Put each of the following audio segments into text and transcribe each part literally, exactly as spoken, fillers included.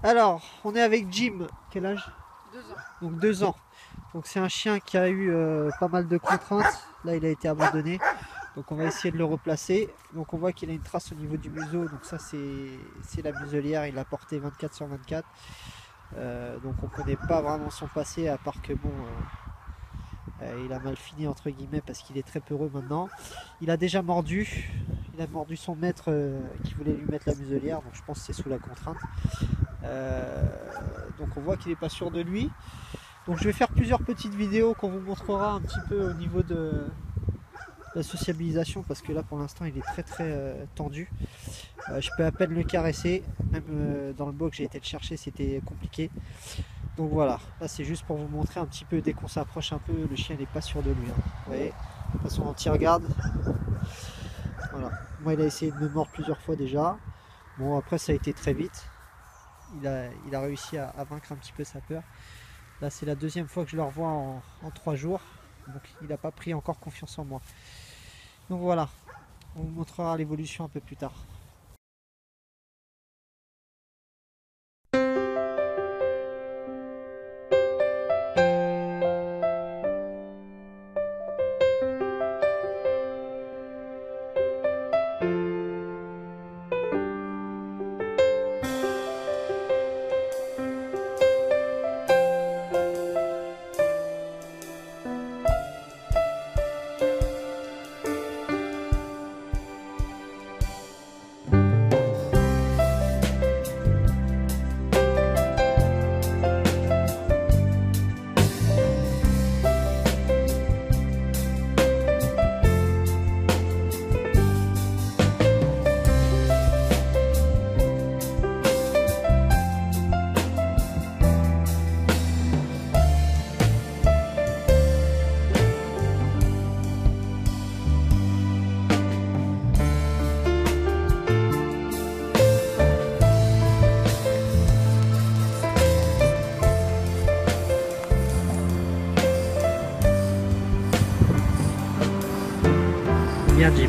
Alors, on est avec Jim. Quel âge? Deux ans. Donc deux ans. Donc c'est un chien qui a eu euh, pas mal de contraintes. Là, il a été abandonné. Donc on va essayer de le replacer. Donc on voit qu'il a une trace au niveau du museau. Donc ça c'est la muselière. Il l'a porté vingt-quatre sur vingt-quatre. Euh, donc on connaît pas vraiment son passé à part que bon, euh, euh, il a mal fini entre guillemets parce qu'il est très peureux maintenant. Il a déjà mordu. Il a mordu son maître euh, qui voulait lui mettre la muselière. Donc je pense que c'est sous la contrainte. Euh, donc on voit qu'il n'est pas sûr de lui. Donc je vais faire plusieurs petites vidéos qu'on vous montrera un petit peu au niveau de la sociabilisation parce que là pour l'instant il est très très euh, tendu. Euh, je peux à peine le caresser, même euh, dans le box j'ai été le chercher, c'était compliqué. Donc voilà, là c'est juste pour vous montrer un petit peu, dès qu'on s'approche un peu, le chien n'est pas sûr de lui. Hein. Vous voyez, de toute façon anti-regarde. Voilà, moi il a essayé de me mordre plusieurs fois déjà. Bon après ça a été très vite. Il a, il a réussi à, à vaincre un petit peu sa peur. Là c'est la deuxième fois que je le revois en, en trois jours. Donc il n'a pas pris encore confiance en moi. Donc voilà, on vous montrera l'évolution un peu plus tard. Bien Jim.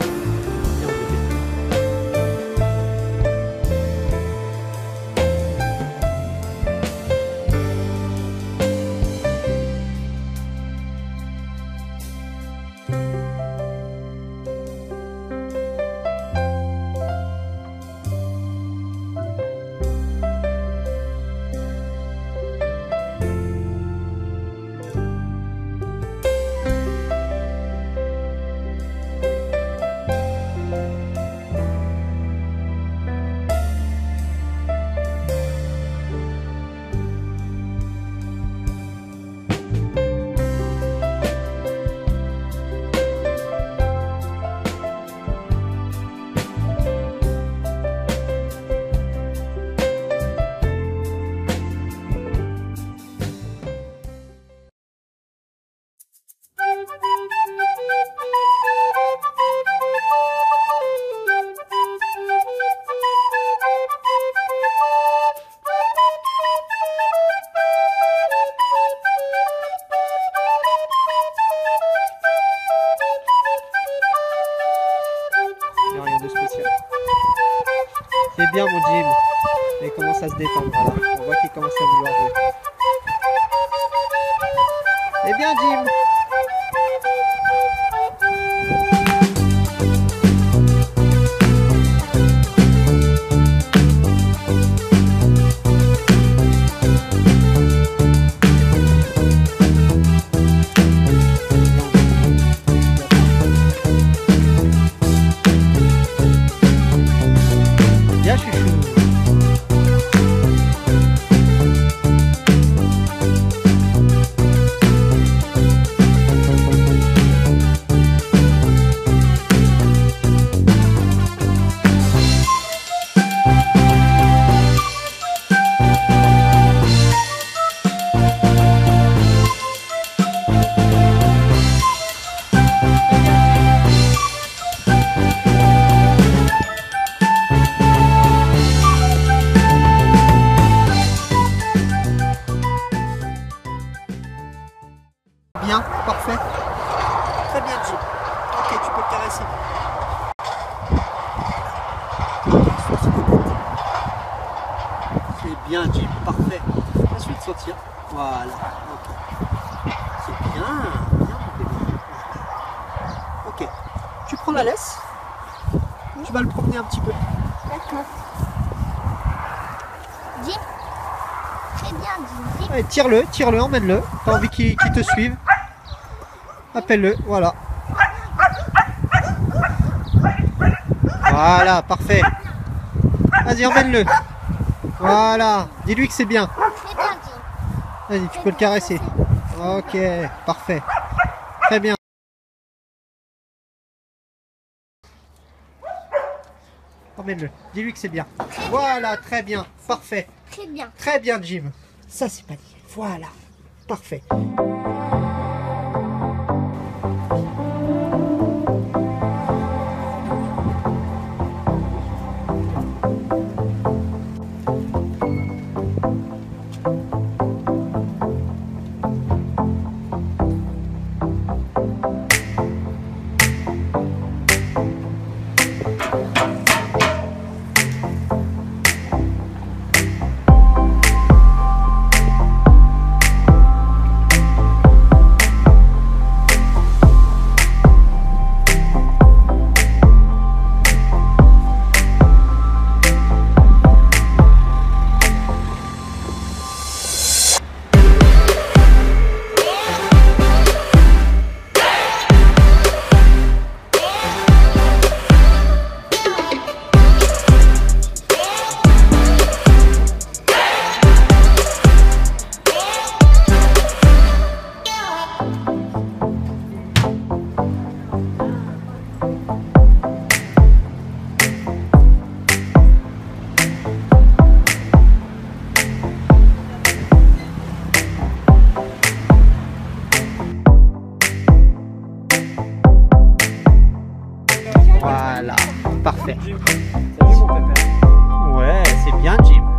Rien de spécial. C'est bien mon Jim. Il commence à se détendre. Voilà. On voit qu'il commence à vouloir jouer. C'est bien Jim. bien Jim, parfait. Ensuite sortir. Voilà. Ok. C'est bien, bien mon bébé. Voilà. Ok. Tu prends la laisse. Oui. Tu vas le promener un petit peu. D'accord. Jim. Très bien Jim. Jim. Allez, tire-le, tire-le, emmène-le. T'as envie qu'il qu'il te suive. Appelle-le, voilà. Voilà, parfait. Vas-y, emmène-le. Voilà. Dis-lui que c'est bien. Très bien Jim. Vas-y, tu peux le caresser. Ok, parfait. Très bien. Emmène-le. Dis-lui que c'est bien. Voilà, très bien. Parfait. Très bien. Très bien, Jim. Ça, c'est pas dit. Voilà. Parfait. Voilà, parfait. Salut mon pépère. Ouais, c'est bien, Jim.